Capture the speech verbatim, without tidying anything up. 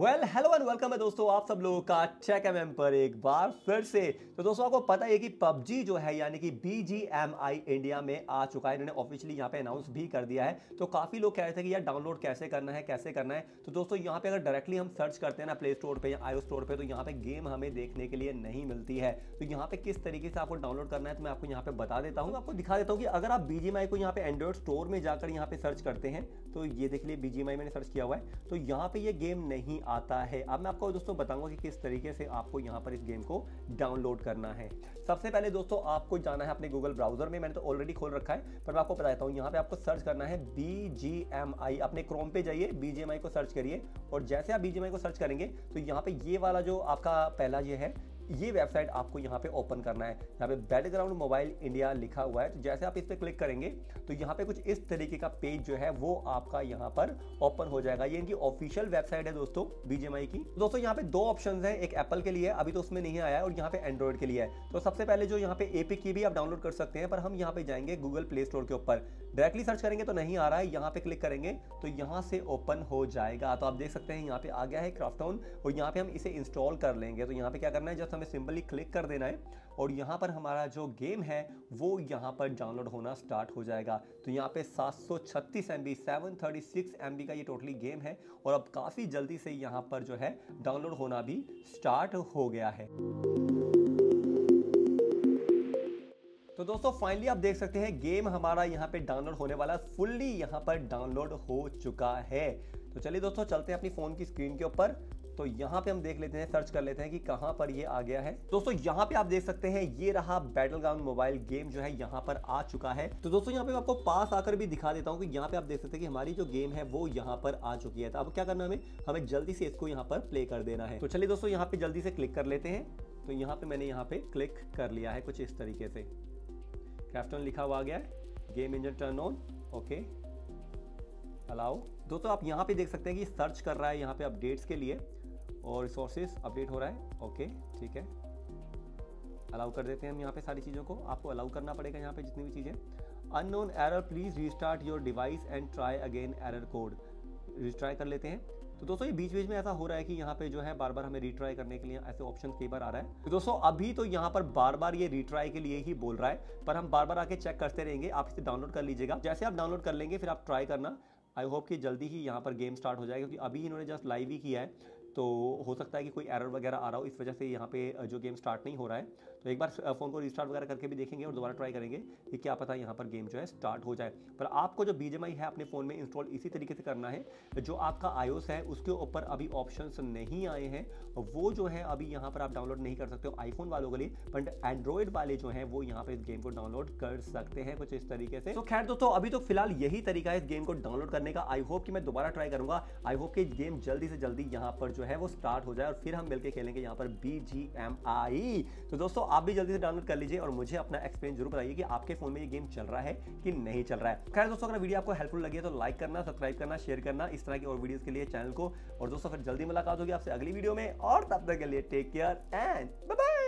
Well hello and welcome है दोस्तों आप सब लोगों का चेक एम एम पर एक बार फिर से। तो दोस्तों आपको पता है कि पबजी जो है यानी कि B G M I India में आ चुका है। इन्होंने ऑफिशियली यहाँ पे अनाउंस भी कर दिया है। तो काफी लोग कह रहे थे कि यार डाउनलोड कैसे करना है कैसे करना है। तो दोस्तों यहाँ पे अगर डायरेक्टली हम सर्च करते हैं ना प्ले स्टोर पे या आईओ स्टोर पे, तो यहाँ पे गेम हमें देखने के लिए नहीं मिलती है। तो यहाँ पे किस तरीके से आपको डाउनलोड करना है तो मैं आपको यहाँ पे बता देता हूँ, आपको दिखा देता हूँ कि अगर आप बी जी एम आई को यहाँ पे एंड्रॉइड स्टोर में जाकर यहाँ पे सर्च करते हैं तो ये देख लिए बी जी एम आई मैंने सर्च किया हुआ है, तो यहाँ पे ये गेम नहीं आता है। अब मैं आपको दोस्तों बताऊंगा कि किस तरीके से आपको यहाँ पर इस गेम को डाउनलोड करना है। सबसे पहले दोस्तों आपको जाना है अपने गूगल ब्राउजर में, मैंने तो ऑलरेडी खोल रखा है पर मैं आपको बता देता हूँ। यहाँ पे आपको सर्च करना है बी जी एम आई, अपने क्रोम पे जाइए, बी जी एम आई को सर्च करिए और जैसे आप बी जी एम आई को सर्च करेंगे तो यहाँ पे ये वाला जो आपका पहला ये है ये वेबसाइट आपको यहाँ पे ओपन करना है। यहाँ पे बैटलग्राउंड मोबाइल इंडिया लिखा हुआ है, तो जैसे आप इस पे क्लिक करेंगे तो यहाँ पे कुछ इस तरीके का पेज जो है वो आपका यहाँ पर ओपन हो जाएगा। ये इनकी ऑफिशियल वेबसाइट है दोस्तों बी जी एम आई की। दोस्तों यहाँ पे दो ऑप्शंस हैं, एक एप्पल के लिए अभी तो उसमें नहीं आया है और यहाँ पे एंड्रॉइड के लिए है। तो सबसे पहले जो यहाँ पे एपिक की भी आप डाउनलोड कर सकते हैं, पर हम यहाँ पे जाएंगे गूगल प्ले स्टोर के ऊपर, डायरेक्टली सर्च करेंगे तो नहीं आ रहा है, यहाँ पे क्लिक करेंगे तो यहाँ से ओपन हो जाएगा। तो आप देख सकते हैं यहाँ पे आ गया है क्राफ्टोन और यहाँ पे हम इसे इंस्टॉल कर लेंगे। तो यहाँ पे क्या करना है, जस्ट हमें सिंपली क्लिक कर देना है और यहाँ पर हमारा जो गेम है वो यहाँ पर डाउनलोड होना स्टार्ट हो जाएगा। तो यहाँ पे सात सौ छत्तीस M B seven thirty six M B का ये टोटली गेम है और अब काफ़ी जल्दी से यहाँ पर जो है डाउनलोड होना भी स्टार्ट हो गया है। तो दोस्तों फाइनली आप देख सकते हैं गेम हमारा यहाँ पे डाउनलोड होने वाला, फुल्ली यहाँ पर डाउनलोड हो चुका है। तो चलिए दोस्तों चलते हैं अपनी फोन की स्क्रीन के ऊपर। तो यहाँ पे हम देख लेते हैं, सर्च कर लेते हैं कि कहाँ पर ये आ गया है। दोस्तों यहाँ पे आप देख सकते हैं ये रहा बैटलग्राउंड मोबाइल गेम जो है यहाँ पर आ चुका है। तो दोस्तों यहाँ पे आपको पास आकर भी दिखा देता हूँ कि यहाँ पे आप देख सकते हैं कि हमारी जो गेम है वो यहाँ पर आ चुकी है। तो अब क्या करना है, हमें हमें जल्दी से इसको यहाँ पर प्ले कर देना है। तो चलिए दोस्तों यहाँ पे जल्दी से क्लिक कर लेते हैं। तो यहाँ पे मैंने यहाँ पे क्लिक कर लिया है कुछ इस तरीके से, क्राफ्टन लिखा हुआ आ गया है, game engine turn on, okay allow. दोस्तों आप यहाँ पे देख सकते हैं कि सर्च कर रहा है यहाँ पे अपडेट्स के लिए और रिसोर्सेज अपडेट हो रहा है, ओके ठीक है अलाउ कर देते हैं हम यहाँ पे सारी चीज़ों को। आपको अलाउ करना पड़ेगा यहाँ पे जितनी भी चीज़ें। Unknown error please restart your device and try again error code, retry कर लेते हैं। तो दोस्तों ये बीच बीच में ऐसा हो रहा है कि यहाँ पे जो है बार बार हमें रिट्राई करने के लिए ऐसे ऑप्शन कई बार आ रहा है। तो दोस्तों अभी तो यहाँ पर बार बार ये रिट्राई के लिए ही बोल रहा है, पर हम बार बार आके चेक करते रहेंगे। आप इसे डाउनलोड कर लीजिएगा, जैसे आप डाउनलोड कर लेंगे फिर आप ट्राई करना। आई होप कि जल्दी ही यहाँ पर गेम स्टार्ट हो जाएगा, क्योंकि अभी इन्होंने जस्ट लाइव ही किया है तो हो सकता है कि कोई एरर वगैरह आ रहा हो, इस वजह से यहाँ पे जो गेम स्टार्ट नहीं हो रहा है। तो एक बार फ़ोन को रिस्टार्ट वगैरह करके भी देखेंगे और दोबारा ट्राई करेंगे कि क्या पता यहाँ पर गेम जो है स्टार्ट हो जाए। पर आपको जो बी जी एम आई है अपने फ़ोन में इंस्टॉल इसी तरीके से करना है। जो आपका आईओएस है उसके ऊपर अभी ऑप्शंस नहीं आए हैं, वो जो है अभी यहाँ पर आप डाउनलोड नहीं कर सकते हो आईफोन वालों के लिए, बट एंड्रॉइड वाले जो हैं वो यहाँ पर इस गेम को डाउनलोड कर सकते हैं कुछ इस तरीके से। तो खैर दोस्तों अभी तो फिलहाल यही तरीका है इस गेम को डाउनलोड करने का। आई होप कि मैं दोबारा ट्राई करूंगा, आई होप कि गेम जल्दी से जल्दी यहाँ पर जो है वो स्टार्ट हो जाए और फिर हम मिलकर खेलेंगे यहाँ पर बी जी एम आई। तो दोस्तों आप भी जल्दी से डाउनलोड कर लीजिए और मुझे अपना एक्सपीरियंस जरूर बताइए कि आपके फोन में ये गेम चल रहा है कि नहीं चल रहा है। खैर दोस्तों अगर वीडियो आपको हेल्पफुल लगी है तो लाइक करना, सब्सक्राइब करना, शेयर करना इस तरह की और वीडियोस के लिए चैनल को। और दोस्तों फिर जल्दी मुलाकात होगी आपसे अगली वीडियो में, और तब तक के लिए take care and bye bye.